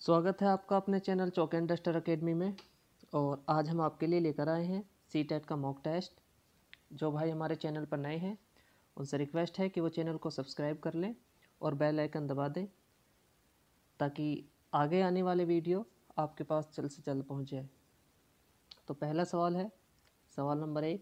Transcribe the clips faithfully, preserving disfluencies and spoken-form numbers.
स्वागत है आपका अपने channel chalk and duster academy में। और आज हम आपके लिए लेकर आए हैं सी टेट का मॉक टेस्ट। जो भाई हमारे चैनल पर नए हैं उनसे रिक्वेस्ट है कि वो चैनल को सब्सक्राइब कर लें और बेल आइकन दबा दें ताकि आगे आने वाले वीडियो आपके पास जल्द से जल्द पहुंच जाए। तो पहला सवाल है, सवाल नंबर एक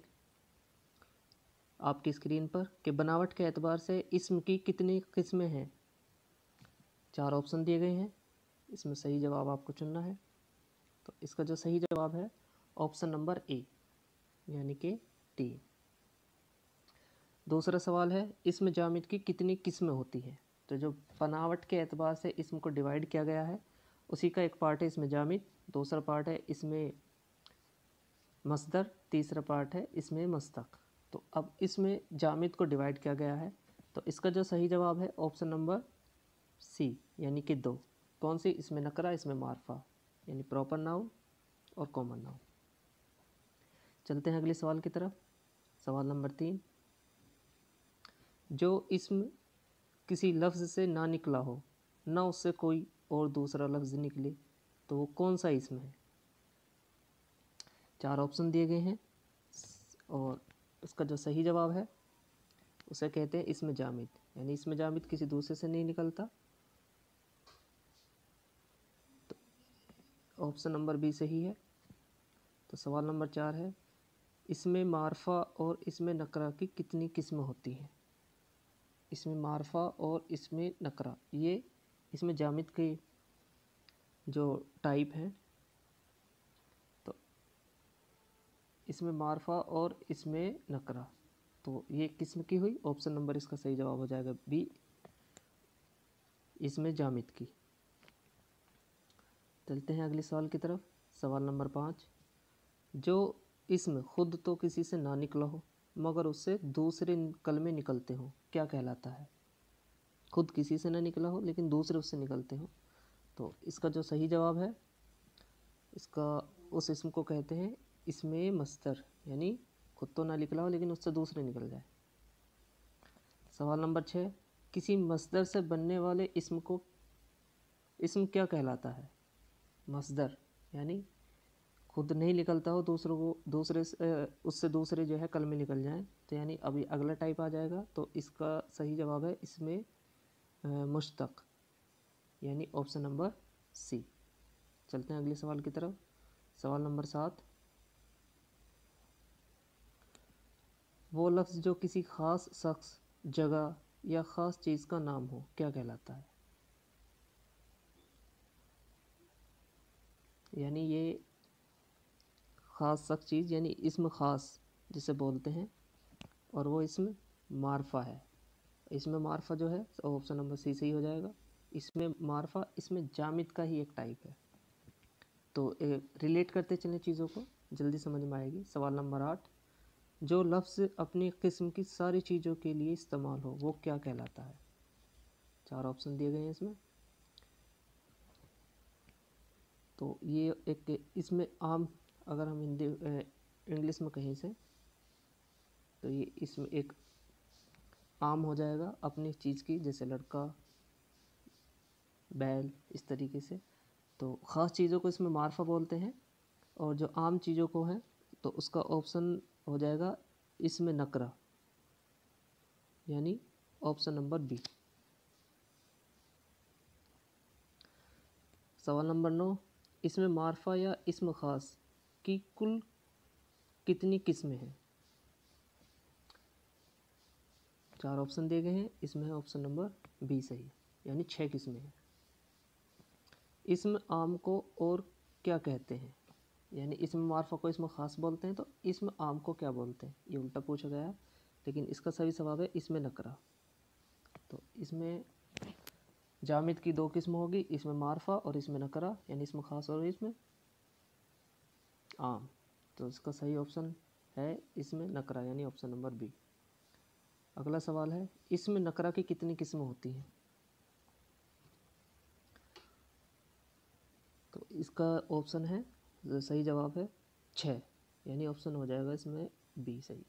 आपकी स्क्रीन पर कि बनावट के एतबार से इस्म की कितनी किस्में हैं। चार ऑप्शन दिए गए हैं, इसमें सही जवाब आपको चुनना है। तो इसका जो सही जवाब है ऑप्शन नंबर ए यानी कि तीन। दूसरा सवाल है, इसमें जामिद की कितनी किस्में होती हैं। तो जो बनावट के एतबार से इसम को डिवाइड किया गया है उसी का एक पार्ट है इसमें जामिद, दूसरा पार्ट है इसमें मस्दर, तीसरा पार्ट है इसमें मस्तक। तो अब इसमें जामिद को डिवाइड किया गया है तो इसका जो सही जवाब है ऑप्शन नंबर सी यानी कि दो। कौन सी? इसमें नकरा, इसमें मारफा यानी प्रॉपर नाउन और कॉमन नाउन। चलते हैं अगले सवाल की तरफ। सवाल नंबर तीन, जो इसम किसी लफ्ज़ से ना निकला हो, ना उससे कोई और दूसरा लफ्ज़ निकले, तो वो कौन सा इसम है। चार ऑप्शन दिए गए हैं और इसका जो सही जवाब है उसे कहते हैं इसमें जामिद, यानी इसमें जामिद किसी दूसरे से नहीं निकलता। तो ऑप्शन नंबर बी सही है। तो सवाल नंबर चार है, इसमें मारफा और इसमें नकरा की कितनी किस्में होती हैं। इसमें मारफा और इसमें नकरा, ये इसमें जामिद के जो टाइप हैं। तो इसमें मारफा और इसमें नकरा, तो ये किस्म की हुई। ऑप्शन नंबर इसका सही जवाब हो जाएगा बी, इसमें जामिद की। चलते हैं अगले सवाल की तरफ। सवाल नंबर पाँच, जो इसमें खुद तो किसी से ना निकला हो मगर उससे दूसरे कलमे निकलते हो, क्या कहलाता है। खुद किसी से ना निकला हो लेकिन दूसरे उससे निकलते हो। तो इसका जो सही जवाब है इसका उस इसम को कहते हैं इसमें मस्तर, यानी खुद तो ना निकला हो लेकिन उससे दूसरे निकल जाए। सवाल नंबर छः, किसी मस्दर से बनने वाले इसम को इसम क्या कहलाता है। मस्दर यानी खुद नहीं निकलता हो, दूसरों को दूसरे से उससे दूसरे जो है कलमे निकल जाएं, तो यानी अभी अगला टाइप आ जाएगा। तो इसका सही जवाब है इसमें मुश्तक, यानी ऑप्शन नंबर सी। चलते हैं अगले सवाल की तरफ। सवाल नंबर सात, वो लफ्ज़ जो किसी ख़ास शख्स, जगह या ख़ास चीज़ का नाम हो, क्या कहलाता है। यानी ये ख़ास शख्स चीज़ यानी इसम ख़ास जिसे बोलते हैं, और वो इसमें मारफा है। इसमें मारफा जो है ऑप्शन नंबर सी सही हो जाएगा। इसमें मारफा इसमें जामिद का ही एक टाइप है। तो रिलेट करते चलें चीज़ों को, जल्दी समझ में आएगी। सवाल नंबर आठ, जो लफ्ज़ अपनी किस्म की सारी चीज़ों के लिए इस्तेमाल हो वो क्या कहलाता है। चार ऑप्शन दिए गए हैं इसमें। तो ये एक इसमें आम, अगर हम हिंदी इंग्लिश में कहीं से, तो ये इसमें एक आम हो जाएगा अपनी चीज़ की, जैसे लड़का, बैल, इस तरीके से। तो ख़ास चीज़ों को इसमें मारफा बोलते हैं, और जो आम चीज़ों को है तो उसका ऑप्शन हो जाएगा इसमें नकरा, यानी ऑप्शन नंबर बी। सवाल नंबर नौ, इसमें मारफा या इसम ख़ास की कुल कितनी किस्में हैं। चार ऑप्शन दिए गए हैं, इसमें है ऑप्शन नंबर बी सही, यानी छः किस्में हैं। इसम आम को और क्या कहते हैं, यानी इसमें मारफा को इसमें ख़ास बोलते हैं, तो इसमें आम को क्या बोलते हैं, ये उल्टा पूछा गया है। लेकिन इसका सही जवाब है इसमें नकरा। तो इसमें जामिद की दो किस्म होगी, इसमें मारफा और इसमें नकरा, यानी इसमें ख़ास और इसमें आम। तो इसका सही ऑप्शन है इसमें नकरा, यानी ऑप्शन नंबर बी। अगला सवाल है, इसमें नकरा की कितनी किस्में होती हैं। तो इसका ऑप्शन है, जो सही जवाब है छः, यानी ऑप्शन हो जाएगा इसमें बी सही।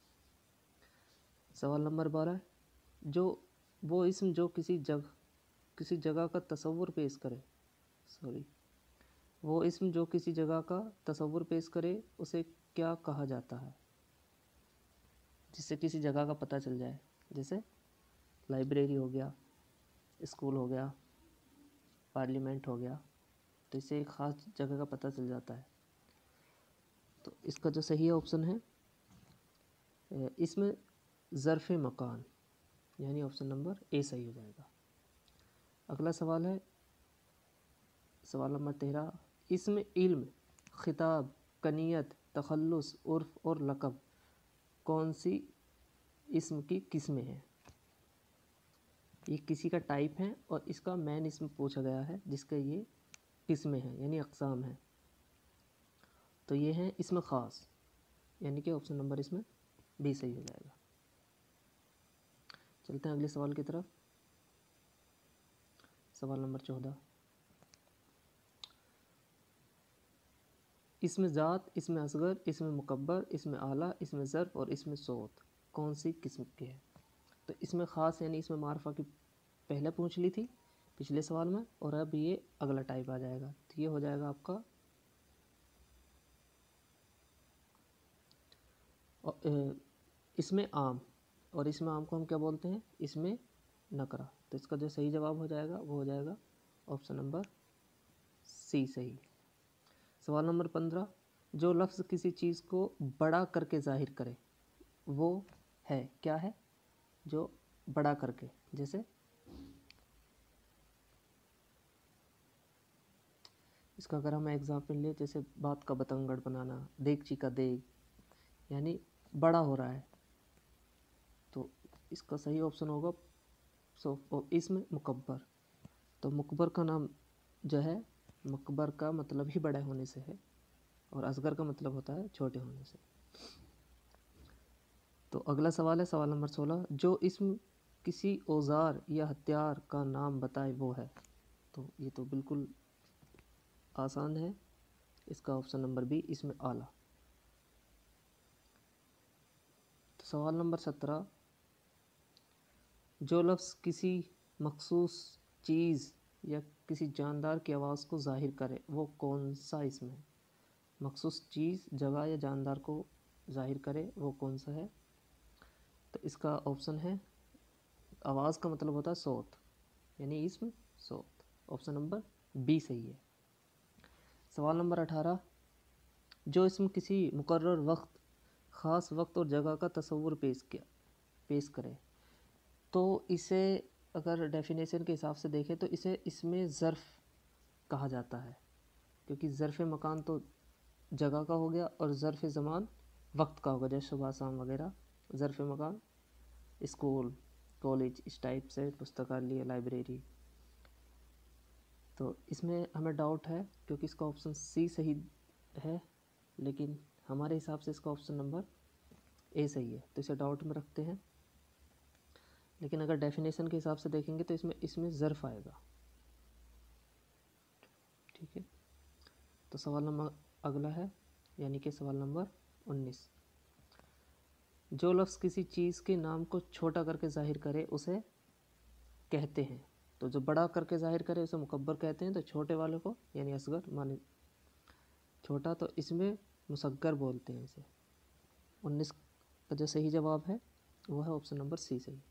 सवाल नंबर बारह, जो वो इसम जो किसी जगह किसी जगह का तस्वुर पेश करे, سوری وہ اسم جو کسی جگہ کا تصور پیش کرے اسے کیا کہا جاتا ہے؟ جس سے کسی جگہ کا پتہ چل جائے، جیسے لائبریری ہو گیا، اسکول ہو گیا، پارلیمنٹ ہو گیا، تو اس سے ایک خاص جگہ کا پتہ چل جاتا ہے۔ تو اس کا جو صحیح آپشن ہے اس میں ظرف مکان، یعنی آپشن نمبر اے صحیح ہو جائے گا۔ اگلا سوال ہے سوال نمبر تیرہ، اسم علم، خطاب، کنیت، تخلص، عرف اور لقب کون سی اسم کی قسمیں ہیں؟ یہ کسی کا ٹائپ ہے اور اس کا مین اسم پوچھا گیا ہے جس کا یہ قسمیں ہیں یعنی اقسام ہیں۔ تو یہ ہیں اسم خاص، یعنی کہ آپشن نمبر اس میں بی صحیح ہو جائے گا۔ چلتے ہیں اگلے سوال کی طرف۔ سوال نمبر چودہ، اسم ذات، اسم اصغر، اسم مکبر، اسم اعلیٰ، اسم ظرف اور اسم صوت کون سی قسم کے ہیں؟ تو اسم خاص یعنی اسم معرفہ کی پہلے پوچھ لی تھی پچھلے سوال میں، اور اب یہ اگلا ٹائپ آ جائے گا۔ تو یہ ہو جائے گا آپ کا اسم عام، اور اسم عام کو ہم کیا بولتے ہیں؟ اسم نکرہ۔ تو اس کا جو صحیح جواب ہو جائے گا وہ ہو جائے گا آپشن نمبر سی صحیح۔ سوال نمبر پندرہ، جو لفظ کسی چیز کو بڑا کر کے ظاہر کرے وہ ہے کیا ہے؟ جو بڑا کر کے، جیسے اس کا اگر ہم ایگزامپل لیں، جیسے بات کا بتنگڑ بنانا، دیگچی کا دیگ، یعنی بڑا ہو رہا ہے، تو اس کا صحیح آپشن ہوگا سو اسم مکبر۔ تو مکبر کا نام جو ہے، مکبر کا مطلب ہی بڑے ہونے سے ہے، اور اصغر کا مطلب ہوتا ہے چھوٹے ہونے سے۔ تو اگلا سوال ہے سوال نمبر سولہ، جو اسم کسی اوزار یا ہتھیار کا نام بتائے وہ ہے؟ تو یہ تو بالکل آسان ہے، اس کا آپشن نمبر بی اسم اعلیٰ۔ تو سوال نمبر سترہ، جو لفظ کسی مخصوص چیز یا کسی جاندار کی آواز کو ظاہر کرے وہ کون سا اسم ہے؟ مخصوص چیز، جگہ یا جاندار کو ظاہر کرے وہ کون سا ہے؟ تو اس کا آپشن ہے، آواز کا مطلب ہوتا ہے صوت، یعنی اسم صوت، آپشن نمبر بی صحیح ہے۔ سوال نمبر اٹھارہ، جو اسم کسی مقرر وقت، خاص وقت اور جگہ کا تصور پیش کیا پیش کرے تو اسے اگر ڈیفینیشن کے حساب سے دیکھیں تو اسے اسم ظرف کہا جاتا ہے، کیونکہ ظرف مکان تو جگہ کا ہو گیا اور ظرف زمان وقت کا ہوگا، جیسے صبح شام وغیرہ۔ ظرف مکان اسکول، کالج، اس ٹائپ سے پستکالیہ، لائبریری۔ تو اس میں ہمیں ڈاؤٹ ہے کیونکہ اس کا آپشن سی صحیح ہے، لیکن ہمارے حساب سے اس کا آپشن نمبر اے صحیح ہے، تو اسے ڈاؤٹ میں رکھتے ہیں۔ لیکن اگر ڈیفینیشن کے حساب سے دیکھیں گے تو اس میں اس میں ظرف آئے گا، ٹھیک ہے۔ تو سوال نمبر اگلا ہے، یعنی کہ سوال نمبر انیس، جو لفظ کسی چیز کے نام کو چھوٹا کر کے ظاہر کرے اسے کہتے ہیں؟ تو جو بڑا کر کے ظاہر کرے اسے مکبر کہتے ہیں، تو چھوٹے والے کو یعنی اصغر مانے چھوٹا، تو اس میں مصغر بولتے ہیں اسے۔ انیس کا جو صحیح جواب ہے وہ ہے آپشن نمبر سی صحیح۔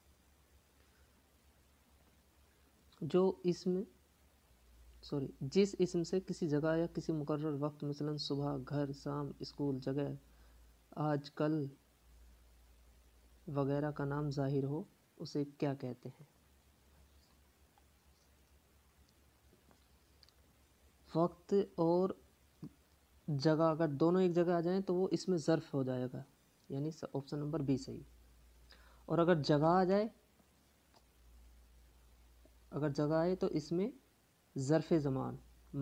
جو اسم سوری جس اسم سے کسی جگہ یا کسی مقرر وقت، مثلا صبح، گھر، شام، اسکول، جگہ، آج، کل وغیرہ کا نام ظاہر ہو اسے کیا کہتے ہیں؟ وقت اور جگہ اگر دونوں ایک جگہ آ جائیں تو وہ اس میں ظرف ہو جائے گا، یعنی آپشن نمبر بی صحیح۔ اور اگر جگہ آ جائے اگر جگہ آئے تو اس میں ظرف زمان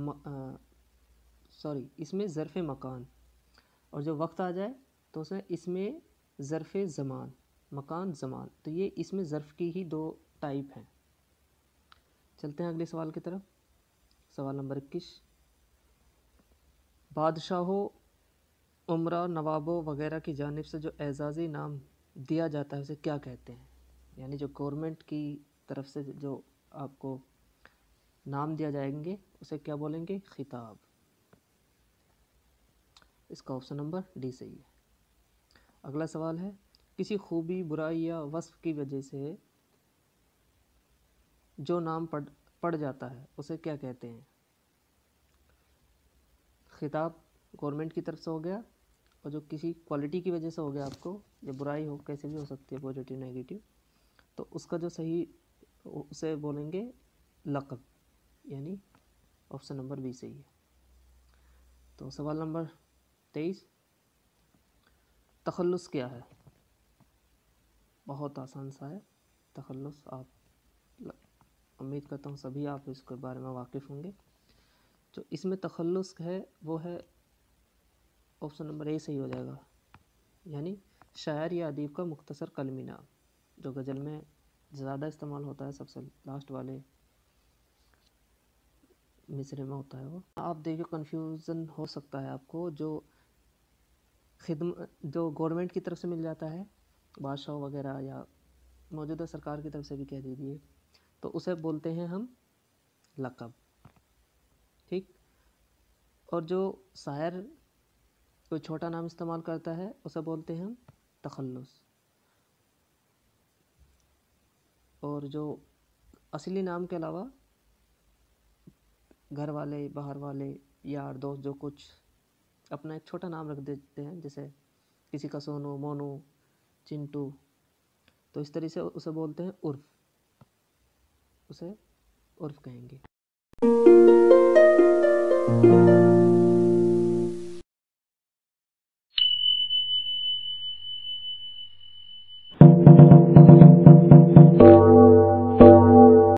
سوری اس میں ظرف مکان، اور جو وقت آ جائے تو اسے اس میں ظرف زمان، مکان زمان، تو یہ اس میں ظرف کی ہی دو ٹائپ ہیں۔ چلتے ہیں اگلے سوال کی طرف۔ سوال نمبر اکیس، بادشاہوں، عمرا، نوابوں وغیرہ کی جانب سے جو اعزازی نام دیا جاتا ہے اسے کیا کہتے ہیں؟ یعنی جو گورنمنٹ کی طرف سے جو آپ کو नाम दिया जाएंगे उसे क्या बोलेंगे? खिताब। इसका ऑप्शन नंबर डी सही है। अगला सवाल है, किसी खूबी, बुराई या वस्फ की वजह से जो नाम पड़ पड़ जाता है उसे क्या कहते हैं? खिताब गवर्नमेंट की तरफ से हो गया, और जो किसी क्वालिटी की वजह से हो गया आपको, या बुराई हो, कैसे भी हो सकती है, पॉजिटिव नेगेटिव, तो उसका जो सही उसे बोलेंगे लक़ब, यानी ऑप्शन नंबर बी सही है। तो सवाल नंबर तेईस, तखल्लुस क्या है? बहुत आसान सा है तखल्लुस, आप उम्मीद करता हूँ सभी आप इसके बारे में वाकिफ़ होंगे। जो इसमें तखल्लुस है वो है ऑप्शन नंबर ए सही हो जाएगा, यानी शायर या अदीब का मुख्तसर कलमी नाम, जो गज़ल में ज़्यादा इस्तेमाल होता है, सबसे लास्ट वाले मिसरे में होता है वो। आप देखिए कन्फ्यूज़न हो सकता है आपको, जो खिदम जो गवर्नमेंट की तरफ से मिल जाता है, बादशाह वगैरह या मौजूदा सरकार की तरफ से भी कह दीजिए, तो उसे बोलते हैं हम लक़ब, ठीक। और जो शायर कोई छोटा नाम इस्तेमाल करता है उसे बोलते हैं हम तखल्लुस। और जो असली नाम के अलावा घर वाले, बाहर वाले, यार दोस्त जो कुछ अपना एक छोटा नाम रख देते हैं, जैसे किसी का सोनू, मोनू, चिंटू, तो इस तरह से उसे बोलते हैं उर्फ, उसे उर्फ कहेंगे।